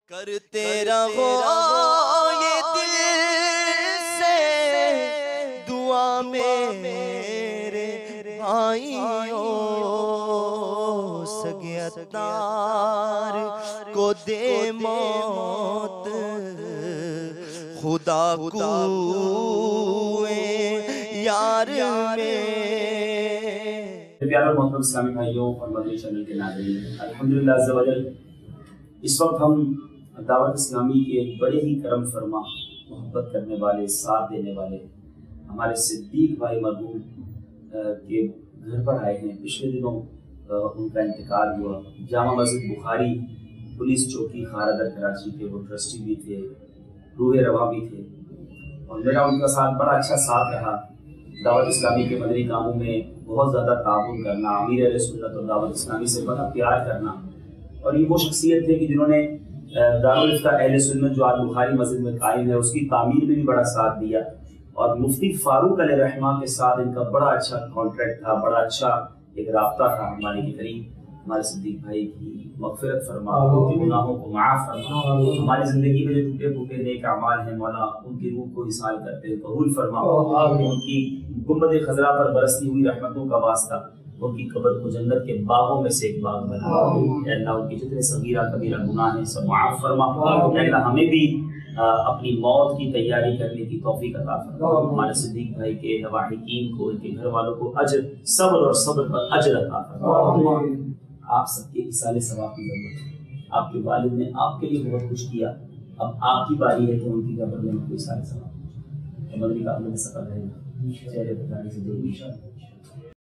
کرتے رہو یہ دل سے دعا میرے بھائیوں، سگے اتار کو دے موت خدا کوئے یار میں۔ پیارے محترم اسلامی بھائیوں اور مدنی چینل کے ناظرین، الحمدللہ عز و جل اس وقت ہم دعوت اسلامی کے ایک بڑے ہی کرم فرما، محبت کرنے والے، ساتھ دینے والے ہمارے صدیق بھائی مرحوم کے گھر پر آئے ہیں۔ پچھلے دنوں ان کا انتقال ہوا۔ جامع مسجد بخاری پولیس چوکی خاردر کراچی کے وہ ٹرسٹی بھی تھے، روح رواں بھی تھے، اور میرا ان کا ساتھ بڑا اچھا ساتھ رہا۔ دعوت اسلامی کے مدنی کاموں میں بہت زیادہ تعاون کرنا، امیر اہل سنت اور دعوت اسلامی سے بڑا پیار کرنا، اور یہ وہ شخصیت تھے کہ جنہوں نے دارالفتہ اہل سنت جو آج بخاری مسجد میں قائم ہے اس کی تعمیر میں بھی بڑا ساتھ دیا، اور مفتی فاروق علیہ رحمہ کے ساتھ ان کا بڑا اچھا کانٹریکٹ تھا، بڑا اچھا ایک رابطہ تھا ہمارے کے قریب۔ ہمارے صدیق بھائی کی مغفرت فرما، ان کے گناہوں کو معاف فرما، ہماری زندگی میں جو ٹوٹے پھوٹے نیک اعمال ہیں مولا ان کی روح کو اصال کرتے ہوئے قبول فرما، ان کی گنبد خضرا پر برستی ہوئی رحمتوں کا واسطہ ان کی قبر کو جنت کے باغوں میں سے ایک باغ بنا۔ اے اللہ ان کے جتنے صغیرہ کبیرہ گناہ ہیں سب معاف فرما۔ اے اللہ ہمیں بھی اپنی موت کی تیاری کرنے کی توفیق عطا فرما۔ ہمارے صدیق بھائی کے لواحقین کو، ان کے گھر والوں کو اجر، صبر اور صبر پر اجر عطا فرما۔ آپ سب کے اصال ثواب کی ضرورت ہے۔ آپ کے والد نے آپ کے لیے بہت کچھ کیا، اب آپ کی باری ہے کہ ان کی قبر میں ان کو اصال ثواب۔ مدنی کا اپنے سفر رہے گا، چہرے پر داڑھی سے دے